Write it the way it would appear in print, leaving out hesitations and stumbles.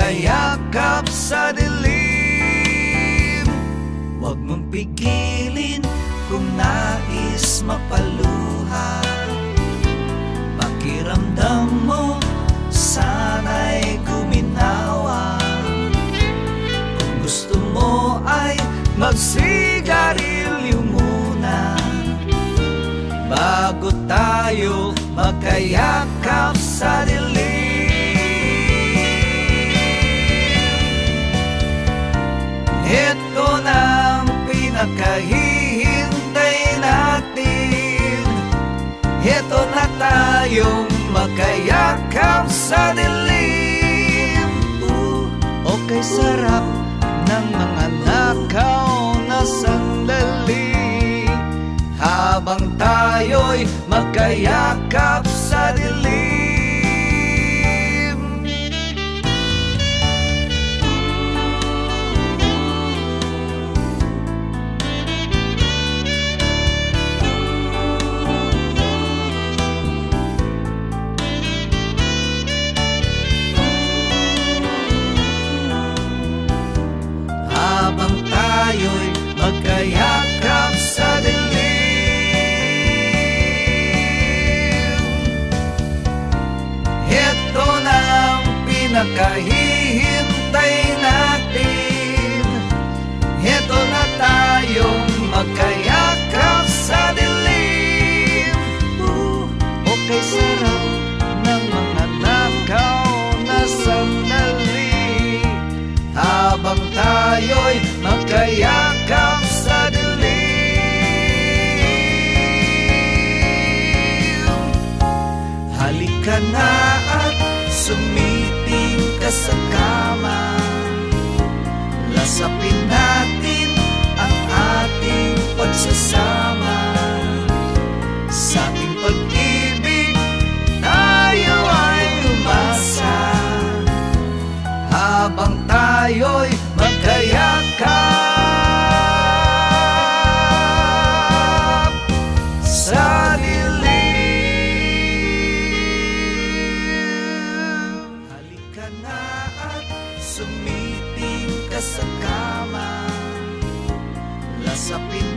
magkayakap sa dilim. Huwag mong pigilin kung nais mapaluha. Pakiramdam mo sana'y guminawa. Kung gusto mo ay magsigarilyo muna bago tayo magkayakap sa dilim. Ito na ang pinakahihintay natin. Ito na tayong magkayakap sa dilim. Okay, sarap ng mga nakaw na sandali habang tayo'y magkayakap sa dilim. Habang tayo'y magkayakap sa dilim. Ito na ang pinakahihintay natin. Ito na tayong magkayakap sa dilim. Okay, sarap ng mga nakaw na sandali habang tayo'y magkayakap sa dilim. Halika na at sumiting ka sa kama. Lasapin natin ang ating pagsasama. Sa ating pag-ibig tayo ay umasa habang tayo'y magkayakap sa dilim. Halika na at sumiting ka sa kama. Lasapin